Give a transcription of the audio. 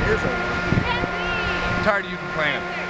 here for a while. I'm tired of you complaining.